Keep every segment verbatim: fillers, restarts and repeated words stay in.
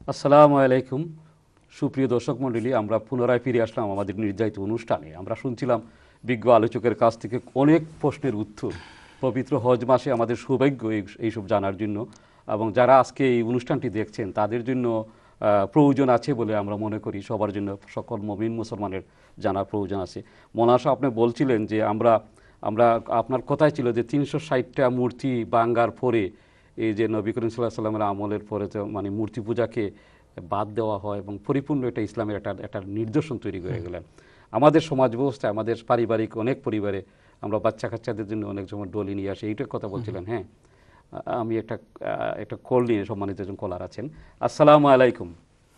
আসসালামু আলাইকুম সুপ্রিয় দর্শক মণ্ডলী, আমরা পুনরায় ফিরে আসলাম আমাদের নির্ধারিত অনুষ্ঠানে। আমরা শুনছিলাম বিজ্ঞ আলোচকের কাছ থেকে অনেক প্রশ্নের উত্তর। পবিত্র হজ মাসে আমাদের সৌভাগ্য এইসব জানার জন্য, এবং যারা আজকে এই অনুষ্ঠানটি দেখছেন তাদের জন্য প্রয়োজন আছে বলে আমরা মনে করি। সবার জন্য, সকল মুমিন মুসলমানের জানার প্রয়োজন আছে। মৌলানা আপনি বলছিলেন যে আমরা আমরা আপনার কথাই ছিল যে তিনশো ষাটটা মূর্তি ভাঙ্গার পরে এই যে নবী করিম সাল্লাল্লাহু আলাইহি ওয়াসাল্লামের আমলের পরে তো মানে মূর্তি পূজাকে বাদ দেওয়া হয় এবং পরিপূর্ণ এটা ইসলামের একটা একটা নিদর্শন তৈরি করে গেলেন। আমাদের সমাজ ব্যবস্থায়, আমাদের পারিবারিক অনেক পরিবারে আমরা বাচ্চা কাচ্চাদের জন্য অনেক সময় ডলি নিয়ে আসি, এইটার কথা বলছিলেন। হ্যাঁ, আমি একটা একটা কল নিয়ে সম্মানিত একজন কলার আছেন। আসসালামু আলাইকুম।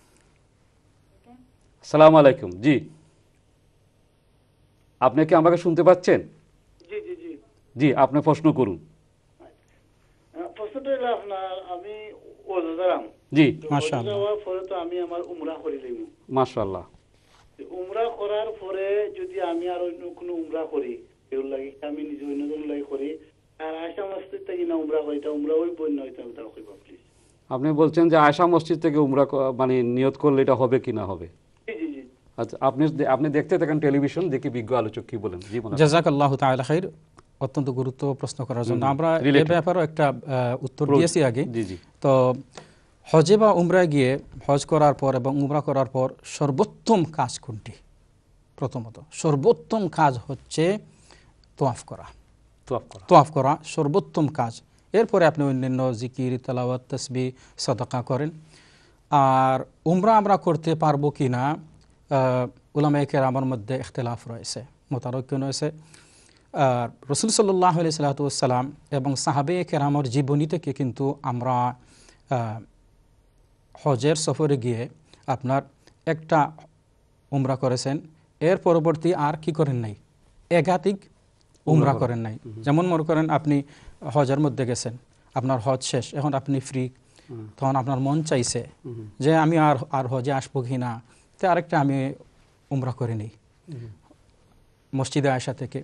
আসসালামু আলাইকুম। জি, আপনি কি আমাকে শুনতে পাচ্ছেন? জি জি জি জি, আপনি প্রশ্ন করুন। প্রশ্নটা হলো আপনার, আমি ওজদারাম। জি, মাশাআল্লাহ। যাওয়ার পরে তো আমি আমার উমরা করে লইব। মাশাআল্লাহ। উমরা করার পরে যদি আমি আর অন্য কোনো উমরা করি, এর লাগি আমি নিজে অন্যজন লাগি করি, আর আয়সা মসজিদ থেকে না উমরা করি, এটা উমরা ওই বন্য হইতে আমি তাও কইবা প্লিজ। আপনি বলছেন যে আয়সা মসজিদ থেকে উমরা মানে নিয়ত করলে এটা হবে কি না হবে? জি জি জি। আচ্ছা, আপনি আপনি দেখতে থাকেন টেলিভিশন, দেখি বিজ্ঞ আলোচক কি বলেন। জি, জাযাকাল্লাহু তাআলা খাইর। অত্যন্ত গুরুত্ব প্রশ্ন করার জন্য আমরা এই ব্যাপারে একটা উত্তর দিয়েছি আগে। জি জি। তো হজে বা উমরায় গিয়ে হজ করার পর এবং উমরা করার পর সর্বোত্তম কাজ কোনটি? প্রথমত সর্বোত্তম কাজ হচ্ছে তোয়াফ করা। তোয়াফ করা তোয়াফ করা সর্বোত্তম কাজ। এরপরে আপনি অন্যান্য জিকির, তেলাওয়াত, তাসবিহ, সাদাকা করেন। আর উমরা আমরা করতে পারবো কি না, উলামায়ে কেরামের মধ্যে ইখতিলাফ রয়েছে, মতানৈক্য রয়েছে। আর রাসূল সাল্লাল্লাহু আলাইহি ওয়াসাল্লাম এবং সাহাবায়ে কেরামের জীবনী থেকে কিন্তু আমরা হজের সফরে গিয়ে আপনার একটা উমরা করেছেন, এর পরবর্তী আর কি করেন নাই, একাধিক উমরা করেন নাই। যেমন মনে করেন আপনি হজের মধ্যে গেছেন, আপনার হজ শেষ, এখন আপনি ফ্রি, তখন আপনার মন চাইছে যে আমি আর আর হজে আসবো কি না, তো আরেকটা আমি উমরা করে নিই মসজিদে আয়েশা থেকে।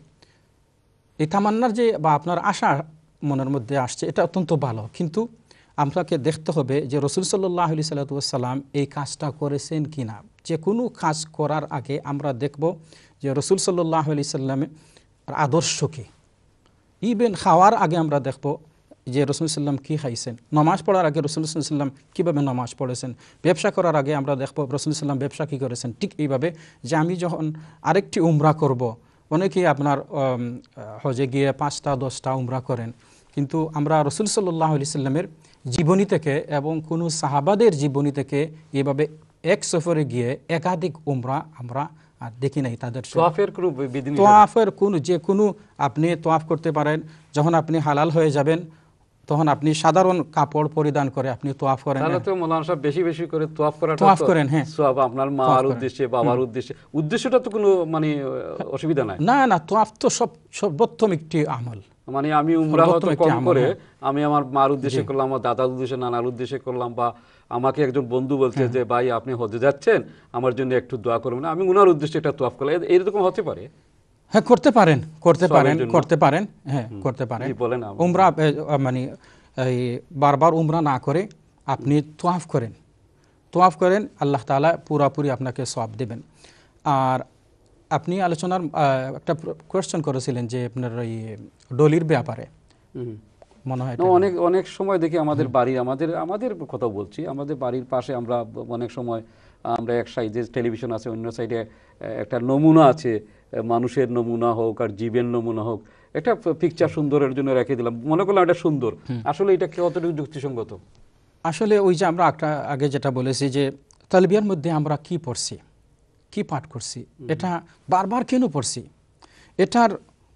এই তামান্নার যে বা আপনার আশা মনের মধ্যে আসছে, এটা অত্যন্ত ভালো, কিন্তু আপনাকে দেখতে হবে যে রাসূল সাল্লাল্লাহু আলাইহি ওয়াসাল্লাম এই কাজটা করেছেন কি না। যে কোনো কাজ করার আগে আমরা দেখব যে রাসূল সাল্লাল্লাহু আলাইহি সাল্লামের আদর্শ কি। ইভেন খাওয়ার আগে আমরা দেখব যে রাসূল সাল্লাম কি খাইছেন, নামাজ পড়ার আগে রাসূল সাল্লাম কীভাবে নামাজ পড়েছেন, ব্যবসা করার আগে আমরা দেখব রাসূল সাল্লাম ব্যবসা কী করেছেন। ঠিক এইভাবে যে আমি যখন আরেকটি উমরা করব, অনেকেই আপনার হজে গিয়ে পাঁচটা দশটা উমরা করেন, কিন্তু আমরা রাসূল সাল্লাল্লাহু আলাইহি সাল্লামের জীবনী থেকে এবং কোনো সাহাবাদের জীবনী থেকে এভাবে এক সফরে গিয়ে একাধিক উমরা আমরা আর দেখি নাই। তাদের তোয়াফের কোনো বিধি, তোয়াফের কোনো যে কোনো আপনি তোয়াফ করতে পারেন। যখন আপনি হালাল হয়ে যাবেন তখন আপনি সাধারণ কাপড় পরিধান করে আপনি তোয়াফ করেন। তাহলে তো মাওলানা সাহেব বেশি বেশি করে তোয়াফ করাটা তোয়াফ করেন। হ্যাঁ, সওয়াব আপনার মার উদ্দেশ্যে, বাবার উদ্দেশ্যে, উদ্দেশ্যটা তো কোনো মানে অসুবিধা নাই। না না, তোয়াফ তো সব সর্বোত্তম একটি আমল। মানে আমি উমরা হয়তো কম করে আমি আমার মার উদ্দেশ্যে করলাম, আমার দাদার উদ্দেশ্যে, নানার উদ্দেশ্যে করলাম, বা আমাকে একজন বন্ধু বলছে যে ভাই আপনি হজে যাচ্ছেন, আমার জন্য একটু দোয়া করবেন, আমি উনার উদ্দেশ্যে একটা তোয়াফ করলাম, এরকম হতে পারে? হ্যাঁ, করতে পারেন, করতে পারেন, করতে পারেন। হ্যাঁ, করতে পারেন। বলেন। উমরা মানে এই বারবার উমরা না করে আপনি তোয়াফ করেন, তোয়াফ করেন, আল্লাহ তাআলা পুরোপুরি আপনাকে সওয়াব দেবেন। আর আপনি আলোচনার একটা কোয়েশ্চেন করেছিলেন যে আপনার এই ডলির ব্যাপারে, মনে হয় অনেক অনেক সময় দেখি আমাদের বাড়ি, আমাদের আমাদের কথা বলছি, আমাদের বাড়ির পাশে আমরা অনেক সময় আমরা এক সাইডে টেলিভিশন আছে, অন্য সাইডে একটা নমুনা আছে, মানুষের নমুনা হোক আর জীবের নমুনা হোক, একটা পিকচার সুন্দরের জন্য রেখে দিলাম, মনে করলাম এটা সুন্দর। আসলে এটা কতটুকু যুক্তিসঙ্গত? আসলে ওই যে আমরা একটা আগে যেটা বলেছি যে তালবিয়ার মধ্যে আমরা কি পড়ছি, কি পাঠ করছি, এটা বারবার কেন পড়ছি, এটার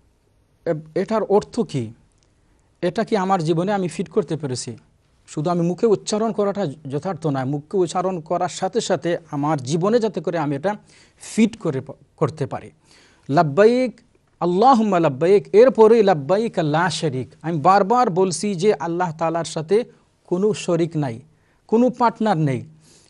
এটার অর্থ কি, এটা কি আমার জীবনে আমি ফিট করতে পেরেছি? শুধু আমি মুখে উচ্চারণ করাটা যথার্থ নয়, মুখে উচ্চারণ করার সাথে সাথে আমার জীবনে যাতে করে আমি এটা ফিট করে করতে পারি। লাব্বাইক আল্লাহুম্মা লাব্বাইক, এরপরেই লাব্বাইক লা শারীক। আমি বারবার বলছি যে আল্লাহ তাআলার সাথে কোনো শরিক নাই, কোনো পার্টনার নেই।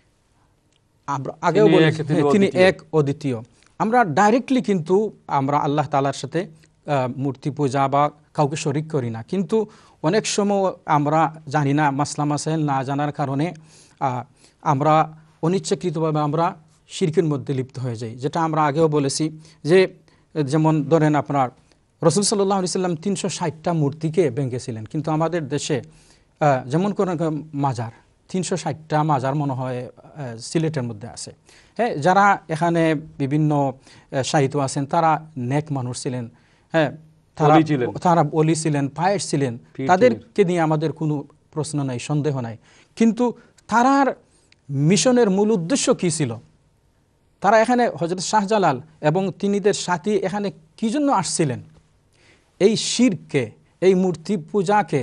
আমরা আগেও বলেছি তিনি এক অদ্বিতীয়। আমরা ডাইরেক্টলি কিন্তু আমরা আল্লাহ তাআলার সাথে মূর্তি পূজা বা কাউকে শরিক করি না, কিন্তু অনেক সময় আমরা জানি না, মাসলা মাসাইল না জানার কারণে আমরা অনিচ্ছাকৃতভাবে আমরা শিরকের মধ্যে লিপ্ত হয়ে যাই, যেটা আমরা আগেও বলেছি যে যেমন ধরেন আপনার রসুল সাল্লাল্লাহু আলাইহি সাল্লাম তিনশো ষাটটা মূর্তিকে ভেঙেছিলেন, কিন্তু আমাদের দেশে যেমন করে মাজার তিনশো ষাটটা মাজার মনে হয় সিলেটের মধ্যে আছে। হ্যাঁ, যারা এখানে বিভিন্ন সাহিত্য আছেন তারা নেক মানুষ ছিলেন, হ্যাঁ তারা তারা ওলি ছিলেন, পায়েস ছিলেন, তাদেরকে নিয়ে আমাদের কোনো প্রশ্ন নাই, সন্দেহ নাই। কিন্তু তারার মিশনের মূল উদ্দেশ্য কী ছিল? তারা এখানে হযরত শাহজালাল এবং তিনিদের সাথী এখানে কী জন্য আসছিলেন? এই শিরকে, এই মূর্তি পূজাকে,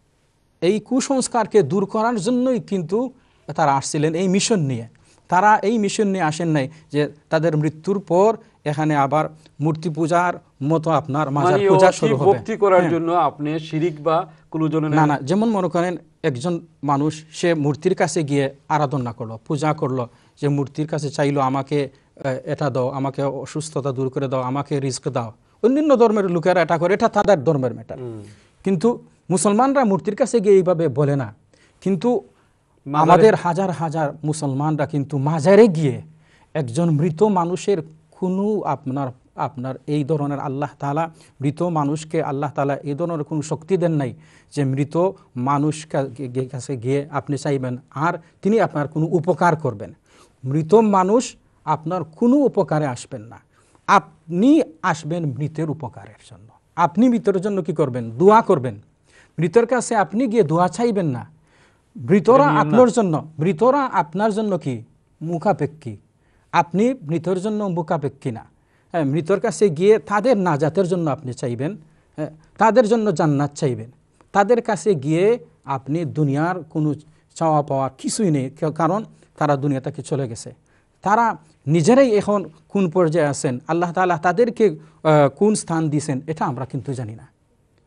এই কুসংস্কারকে দূর করার জন্যই কিন্তু তারা আসছিলেন এই মিশন নিয়ে। তারা এই মিশন নিয়ে আসেন নাই যে তাদের মৃত্যুর পর এখানে আবার মূর্তি পূজার মতো আপনার মাজার পূজা শুরু হবে ভক্তি করার জন্য আপনি শিরিক বা কোনো জনের না না। যেমন মনে করেন একজন মানুষ সে মূর্তির কাছে গিয়ে আরাধনা করলো, পূজা করলো, যে মূর্তির কাছে চাইলো আমাকে এটা দাও, আমাকে অসুস্থতা দূর করে দাও, আমাকে রিস্ক দাও। অন্যান্য ধর্মের লোকেরা এটা করে, এটা তাদের ধর্মের ম্যাটার। কিন্তু মুসলমানরা মূর্তির কাছে গিয়ে এইভাবে বলে না। কিন্তু আমাদের হাজার হাজার মুসলমানরা কিন্তু মাজারে গিয়ে একজন মৃত মানুষের কোনো আপনার আপনার এই ধরনের আল্লাহ তাআলা মৃত মানুষকে আল্লাহ তাআলা এই ধরনের কোনো শক্তি দেন নাই যে মৃত মানুষ কাছে গিয়ে আপনি চাইবেন আর তিনি আপনার কোনো উপকার করবেন। মৃত মানুষ আপনার কোনো উপকারে আসবেন না, আপনি আসবেন মৃতের উপকারের জন্য। আপনি মৃতের জন্য কি করবেন? দোয়া করবেন। মৃতের কাছে আপনি গিয়ে দোয়া চাইবেন না। মৃতরা আপনার জন্য মৃতরা আপনার জন্য কি মুখাপেক্ষী, আপনি মৃতের জন্য মুখাপেক্ষী না। হ্যাঁ, মৃতের কাছে গিয়ে তাদের নাজাতের জন্য আপনি চাইবেন, হ্যাঁ, তাদের জন্য জান্নাত চাইবেন। তাদের কাছে গিয়ে আপনি দুনিয়ার কোনো চাওয়া পাওয়া কিছুই নেই, কারণ তারা দুনিয়া থেকে চলে গেছে। তারা নিজেরাই এখন কোন পর্যায়ে আছেন, আল্লাহ তাআলা তাদেরকে কোন স্থান দিয়েছেন এটা আমরা কিন্তু জানি না।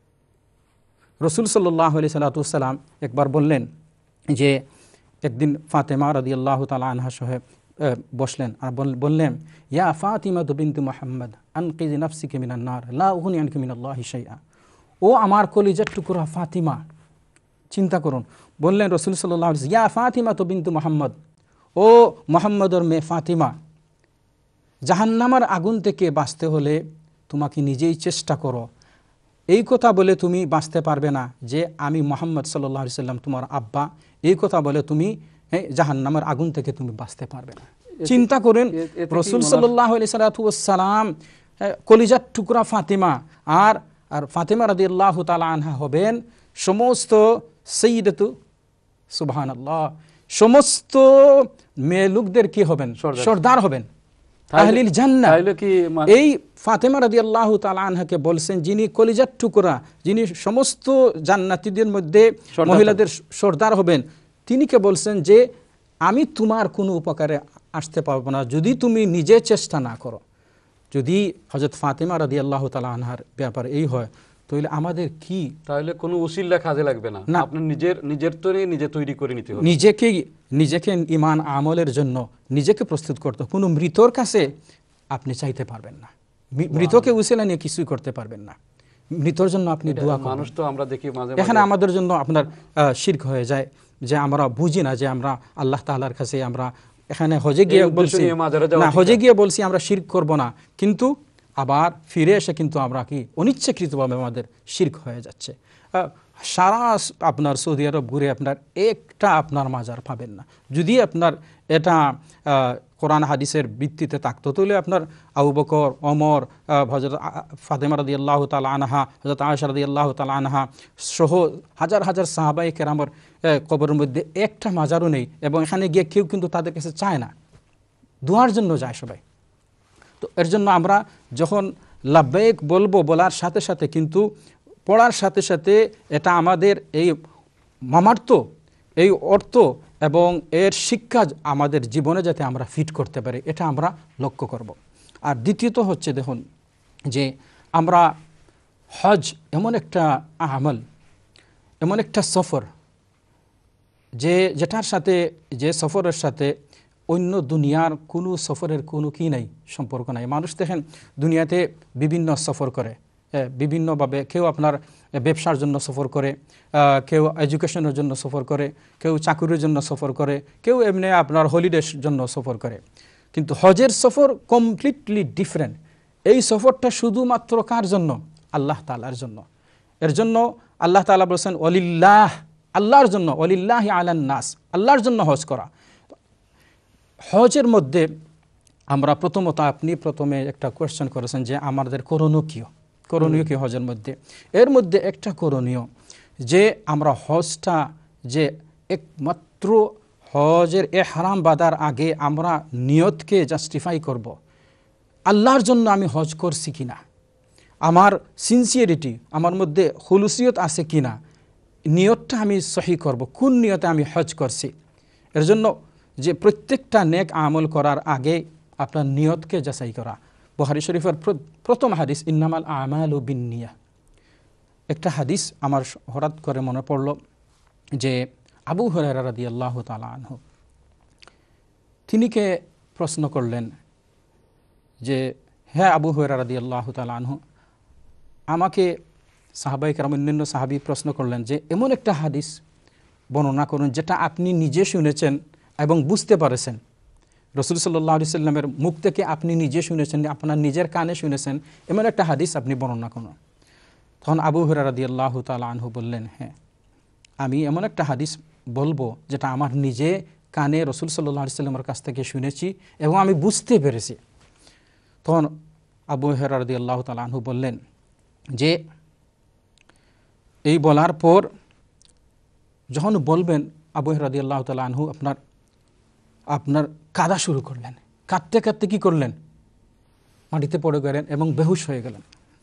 রসুল সাল্লাল্লাহু আলাইহি সাল্লাম একবার বললেন যে একদিন ফাতেমা রাদিয়াল্লাহু তাআলা আনহা সহ বসলেন আর বললেন, ইয়া ফাতিমা বিনতু মুহাম্মদ আনকিজি নাফসিকা মিনান নার লা উগনি আনকি মিনাল্লাহি শাইআ। ও আমার কলিজার টুকরা ফাতিমা, চিন্তা করুন, বললেন রসুল সাল্লাল্লাহু আলাইহি ইয়া ফাতিমা বিনতু মুহাম্মদ, ও মুহাম্মদের মেয়ে ফাতিমা, জাহান্নামের আগুন থেকে বাঁচতে হলে তোমাকে নিজেই চেষ্টা করো। এই কথা বলে তুমি বাঁচতে পারবে না যে আমি মুহাম্মদ সাল্লাল্লাহু আলাইহি সাল্লাম তোমার আব্বা, এই কথা বলে তুমি জাহান্নামের আগুন থেকে তুমি বাঁচতে পারবে না। চিন্তা করেন রাসূল সাল্লাল্লাহু আলাইহি সাল্লাম কলিজার টুকরা ফাতিমা, আর আর ফাতিমা রাদিয়াল্লাহু তাআলা আনহা হবেন সমস্ত সাইয়্যিদাতু সুবহানাল্লাহ, সমস্ত মেয়ে লোকদের কি হবেন? সর্দার হবেন, আহলিল জান্নাহ। এই ফাতেমা রাদিয়াল্লাহু তাআলা আনহাকে বলছেন যিনি কলিজার টুকরা, যিনি সমস্ত জান্নাতীদের মধ্যে মহিলাদের সর্দার হবেন, তিনিকে বলছেন যে আমি তোমার কোনো উপকারে আসতে পারবো না যদি তুমি নিজে চেষ্টা না করো। যদি হযরত ফাতেমা রাদিয়াল্লাহু তাআলা আনহার ব্যাপারে এই হয় তাহলে আমাদের কি? তাহলে কোনো উসিলা কাজে লাগবে না, আপনি নিজের নিজের তৈরি নিজে তৈরি করে নিতে হবে। নিজেকে নিজেকে ঈমান আমলের জন্য নিজেকে প্রস্তুত করতে। কোনো মৃতর কাছে আপনি চাইতে পারবেন না, মৃতকে উসিলা নিয়ে কিছুই করতে পারবেন না। মৃতর জন্য আপনি দোয়া করুন। মানুষ তো আমরা দেখি মাঝে মাঝে এখানে আমাদের জন্য আপনার শিরক হয়ে যায় যে আমরা বুঝি না যে আমরা আল্লাহ তাআলার কাছে আমরা এখানে হজে গিয়ে বলছি না, হজে গিয়ে বলছি আমরা শিরক করব না, কিন্তু আবার ফিরে এসে কিন্তু আমরা কি অনিচ্ছাকৃতভাবে আমাদের শিরক হয়ে যাচ্ছে। সারা আপনার সৌদি আরব ঘুরে আপনার একটা আপনার মাজার পাবেন না। যদি আপনার এটা কোরআন হাদিসের ভিত্তিতে থাকতো তাহলে আপনার আবু বকর, ওমর, হযরত ফাতেমা রাদিয়াল্লাহু তাআলা আনহা, হযরত আয়েশা রাদিয়াল্লাহু তাআলা আনহা সহ হাজার হাজার সাহাবায়ে কেরামের কবরের মধ্যে একটা মাজারও নেই, এবং এখানে গিয়ে কেউ কিন্তু তাদের কাছে চায় না, দোয়ার জন্য যায় সবাই। তো এর জন্য আমরা যখন লাব্বাইক বলবো, বলার সাথে সাথে কিন্তু পড়ার সাথে সাথে এটা আমাদের এই মামার্থ, এই অর্থ এবং এর শিক্ষা আমাদের জীবনে যাতে আমরা ফিট করতে পারি এটা আমরা লক্ষ্য করব। আর দ্বিতীয়ত হচ্ছে দেখুন যে আমরা হজ এমন একটা আমল, এমন একটা সফর যে যেটার সাথে যে সফরের সাথে অন্য দুনিয়ার কোনো সফরের কোনো কি নাই, সম্পর্ক নাই। মানুষ দেখেন দুনিয়াতে বিভিন্ন সফর করে, বিভিন্নভাবে, কেউ আপনার ব্যবসার জন্য সফর করে, কেউ এডুকেশনের জন্য সফর করে, কেউ চাকুরির জন্য সফর করে, কেউ এমনি আপনার হলিডের জন্য সফর করে। কিন্তু হজের সফর কমপ্লিটলি ডিফারেন্ট। এই সফরটা শুধুমাত্র কার জন্য? আল্লাহ তাআলার জন্য। এর জন্য আল্লাহ তাআলা বলেছেন ওয়ালিল্লাহ, আল্লাহর জন্য, ওয়ালিল্লাহি আলান নাস, আল্লাহর জন্য হজ করা। হজের মধ্যে আমরা প্রথমত, আপনি প্রথমে একটা কোয়েশ্চেন করেছেন যে আমাদের করণীয় কী, করণীয় কী হজের মধ্যে। এর মধ্যে একটা করণীয় যে আমরা হজটা যে একমাত্র হজের এহরাম বাঁধার আগে আমরা নিয়তকে জাস্টিফাই করব, আল্লাহর জন্য আমি হজ করছি কিনা, আমার সিনসিয়ারিটি, আমার মধ্যে খুলুসিয়ত আছে কিনা, নিয়তটা আমি সহি করব, কোন নিয়তে আমি হজ করছি। এর জন্য যে প্রত্যেকটা নেক আমল করার আগে আপনার নিয়তকে যাচাই করা। বুখারী শরীফের প্রথম হাদিস ইন্নামাল আমালু বিন্নিয়াহ। একটা হাদিস আমার হঠাৎ করে মনে পড়ল যে আবু হুরায়রা রাদিয়াল্লাহু তাআলা আনহু, তিনিকে প্রশ্ন করলেন যে হ্যাঁ আবু হুরায়রা রাদিয়াল্লাহু তাআলা আনহু, আমাকে সাহাবায়ে কেরাম, অন্যান্য সাহাবী প্রশ্ন করলেন যে এমন একটা হাদিস বর্ণনা করুন যেটা আপনি নিজে শুনেছেন এবং বুঝতে পারেছেন, রাসূল সাল্লাল্লাহু আলাইহি সাল্লামের মুখ থেকে আপনি নিজে শুনেছেন, আপনার নিজের কানে শুনেছেন, এমন একটা হাদিস আপনি বর্ণনা করুন। তখন আবু হুরায়রা রাদিয়াল্লাহু তাআলা আনহু বললেন, হ্যাঁ আমি এমন একটা হাদিস বলবো যেটা আমার নিজে কানে রাসূল সাল্লাল্লাহু আলাইহি সাল্লামের কাছ থেকে শুনেছি এবং আমি বুঝতে পেরেছি। তখন আবু হুরায়রা রাদিয়াল্লাহু তাআলা আনহু বললেন যে এই বলার পর যখন বলবেন, আবু হুরায়রা রাদিয়াল্লাহু তাআলা আনহু আপনার আপনার কাঁদা শুরু করলেন, কাঁদতে কাঁদতে কী করলেন, মাটিতে পড়ে গেলেন এবং বেহুশ হয়ে গেলেন।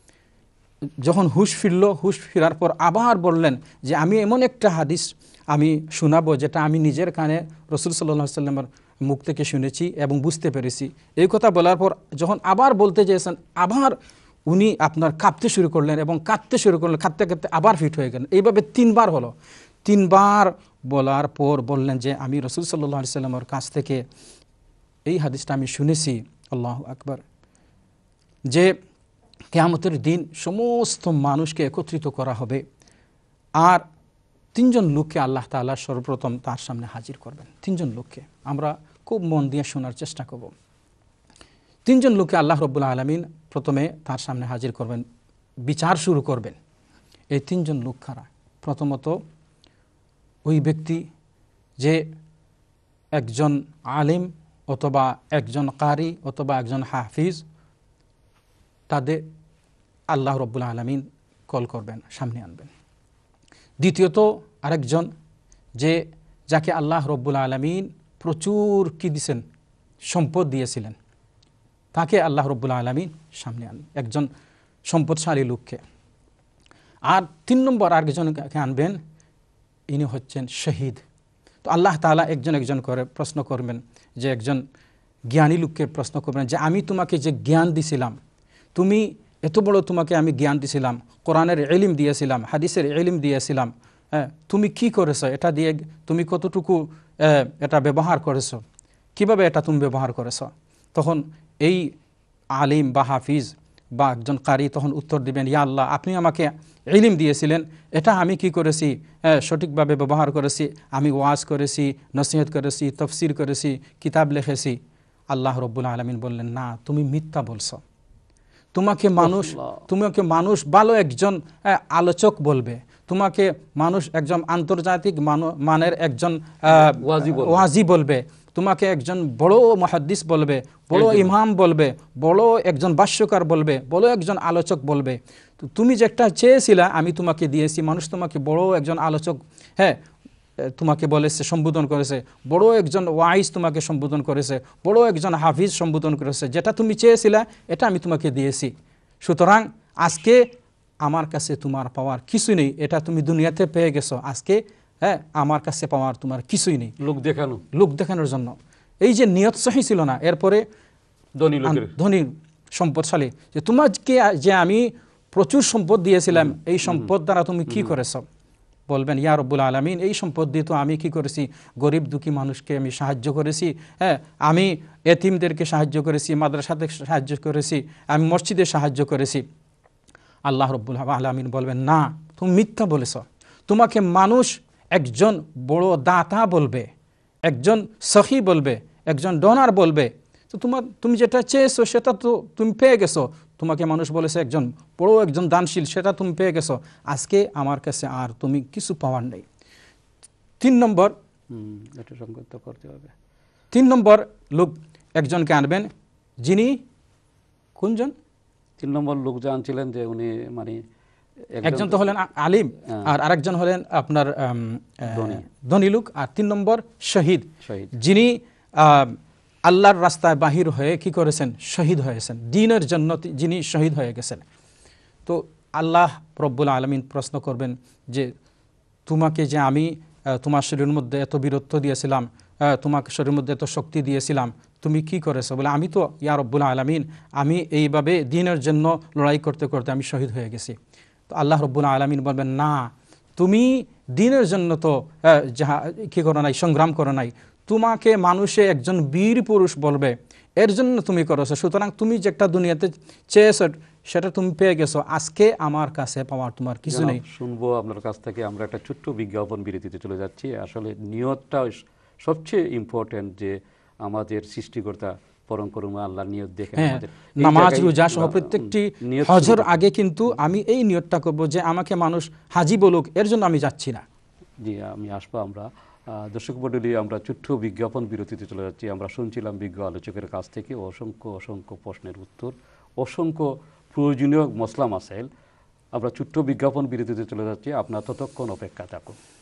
যখন হুশ ফিরল, হুশ ফেরার পর আবার বললেন যে আমি এমন একটা হাদিস আমি শোনাবো যেটা আমি নিজের কানে রাসূল সাল্লাল্লাহু আলাইহি সাল্লামের মুখ থেকে শুনেছি এবং বুঝতে পেরেছি। এই কথা বলার পর যখন আবার বলতে চেয়েছেন, আবার উনি আপনার কাঁপতে শুরু করলেন এবং কাঁদতে শুরু করলেন, কাঁদতে কাঁদতে আবার ফিট হয়ে গেলেন। এইভাবে তিনবার হলো। তিনবার বলার পর বললেন যে আমি রাসূল সাল্লাল্লাহু আলাইহি সাল্লামের কাছ থেকে এই হাদিসটা আমি শুনেছি, আল্লাহু আকবার, যে কিয়ামতের দিন সমস্ত মানুষকে একত্রিত করা হবে আর তিনজন লোককে আল্লাহ তাআলা সর্বপ্রথম তার সামনে হাজির করবেন। তিনজন লোককে আমরা খুব মন দিয়ে শোনার চেষ্টা করব। তিনজন লোককে আল্লাহ রাব্বুল আলামিন প্রথমে তার সামনে হাজির করবেন, বিচার শুরু করবেন। এই তিনজন লোক কারা? প্রথমত ওই ব্যক্তি যে একজন আলিম অথবা একজন কারি অথবা একজন হাফিজ, তাদের আল্লাহ রাব্বুল আলামিন কল করবেন, সামনে আনবেন। দ্বিতীয়ত আরেকজন যে যাকে আল্লাহ রাব্বুল আলামিন প্রচুর কি দিয়েছেন, সম্পদ দিয়েছিলেন, তাকে আল্লাহ রাব্বুল আলামিন সামনে আনবেন, একজন সম্পদশালী লোককে। আর তিন নম্বর আরেকজনকে আনবেন, ইনি হচ্ছেন শহীদ। তো আল্লাহ তাআলা একজন একজন করে প্রশ্ন করবেন, যে একজন জ্ঞানী লোককে প্রশ্ন করবেন যে আমি তোমাকে যে জ্ঞান দিছিলাম, তুমি এত বড় তোমাকে আমি জ্ঞান দিছিলাম, কোরআনের ইলম দিয়েছিলাম, হাদিসের ইলম দিয়েছিলাম, হ্যাঁ তুমি কি করেছো, এটা দিয়ে তুমি কতটুকু এটা ব্যবহার করেছো, কিভাবে এটা তুমি ব্যবহার করেছো? তখন এই আলিম বা হাফিজ বা একজন কারি তখন উত্তর দিবেন, ইয়া আল্লাহ, আপনি আমাকে ইলম দিয়েছিলেন, এটা আমি কি করেছি, সঠিকভাবে ব্যবহার করেছি, আমি ওয়াজ করেছি, নসিহত করেছি, তাফসীর করেছি, কিতাব লিখেছি। আল্লাহ রাব্বুল আলামিন বললেন, না, তুমি মিথ্যা বলছো। তোমাকে মানুষ তোমাকে মানুষ ভালো একজন আলোচক বলবে, তোমাকে মানুষ একজন আন্তর্জাতিক মানের একজন ওয়াজি বলবে, তোমাকে একজন বড় মুহাদ্দিস বলবে, বড় ইমাম বলবে, বড় একজন ভাষ্যকার বলবে, বড় একজন আলোচক বলবে। তো তুমি যেটা চেয়েছিলা আমি তোমাকে দিয়েছি, মানুষ তোমাকে বড় একজন আলোচক হ্যাঁ তোমাকে বলেছে, সম্বোধন করেছে, বড় একজন ওয়াইজ তোমাকে সম্বোধন করেছে, বড় একজন হাফিজ সম্বোধন করেছে, যেটা তুমি চেয়েছিলা এটা আমি তোমাকে দিয়েছি। সুতরাং আজকে আমার কাছে তোমার পাওয়ার কিছুই নেই, এটা তুমি দুনিয়াতে পেয়ে গেছো, আজকে হ্যাঁ আমার কাছে পাওয়ার তোমার কিছুই নেই, লোক দেখানো লোক দেখানোর জন্য। এই যে নিয়ত সহি ছিল না। এরপরে ধনী লোকের ধনী সম্পদশালী, যে তোমাকে যে আমি প্রচুর সম্পদ দিয়েছিলাম, এই সম্পদ দ্বারা তুমি কি করেছো? বলবেন, ইয়া রব্বুল আলামিন, এই সম্পদ দিয়ে তো আমি কি করেছি, গরিব দুঃখী মানুষকে আমি সাহায্য করেছি, হ্যাঁ আমি এতিমদেরকে সাহায্য করেছি, মাদ্রাসাতে সাহায্য করেছি, আমি মসজিদে সাহায্য করেছি। আল্লাহ রাব্বুল আলামিন বলবেন না, তুমি মিথ্যা বলেছ। তোমাকে মানুষ একজন বড় দাতা বলবে, একজন সখী বলবে, একজন ডোনার বলবে। তো তোমার তুমি যেটা চেয়েছো সেটা তো তুমি পেয়ে গেছো। তোমাকে মানুষ বলেছে একজন বড় একজন দানশীল, সেটা তুমি পেয়ে গেছো। আজকে আমার কাছে আর তুমি কিছু পাওয়ার নেই। তিন নম্বর হুম, এটা সংযত করতে হবে। তিন নম্বর লোক একজনকে আনবেন, যিনি কোনজন? তিন নম্বর লোক জানছিলেন যে উনি মানে একজন তো হলেন আ- আলিম, হ্যাঁ। আর আরেকজন হলেন আপনার আম, আহ, ধনী। ধনী লোক, আর তিন নম্বর শহীদ, শহীদ। যিনি আহ, আল্লাহর রাস্তায় বাহির হয়ে কি করেছেন? শহীদ হয়েছেন, দ্বীনের জন্য তি- যিনি শহীদ হয়ে গেছেন। তো আল্লাহ রব্বুল আলামিন প্রশ্ন করবেন যে তোমাকে যে আমি আহ, তোমার শরীরের মধ্যে এত বীরত্ব দিয়েছিলাম, আহ, তোমাকে শরীরের মধ্যে এত শক্তি দিয়েছিলাম, তুমি কি করেছো? বলে আমি তো ইয়া রব্বুল আলামিন, আমি এইভাবে দ্বীনের জন্য লড়াই করতে করতে আমি শহীদ হয়ে গেছি। তো আল্লাহ রব্বুল আলামিন বলবেন না, তুমি দ্বীনের জন্য তো আহ, যাহা কি করো নাই, সংগ্রাম করো নাই, তোমাকে মানুষে একজন বীর পুরুষ বলবে, এর জন্য তুমি করেছো। সুতরাং তুমি যেটা দুনিয়াতে চেয়েছো সেটা তুমি পেয়ে গেছো, আজকে আমার কাছে পাওয়ার তোমার কিছু জনাব, নেই। শুনবো আপনার কাছ থেকে। আমরা একটা ছোট্ট বিজ্ঞাপন বিরতিতে চলে যাচ্ছি। আসলে নিয়তটা সবচেয়ে ইম্পর্টেন্ট, যে আমাদের সৃষ্টিকর্তা পরম করুণা আল্লাহ নিয়ত দেখেন হ্যাঁ, আমাদের। এই নামাজ জায়গায় রোজা সহ বা- প্রত্যেকটি নিয়ত হজের শুরু আগে কিন্তু আমি এই নিয়তটা করব যে আমাকে মানুষ হাজি বলুক, এর জন্য আমি যাচ্ছি না। জি, আমি আসবো। আমরা আহ, দর্শক মণ্ডলী, আমরা ছোট্ট বিজ্ঞাপন বিরতিতে চলে যাচ্ছি। আমরা শুনছিলাম বিজ্ঞ আলোচকের কাছ থেকে অসংখ্য অসংখ্য প্রশ্নের উত্তর, অসংখ্য প্রয়োজনীয় মসলা মাসাইল। আমরা ছোট্ট বিজ্ঞাপন বিরতিতে চলে যাচ্ছি, আপনার ততক্ষণ অপেক্ষা থাকুন।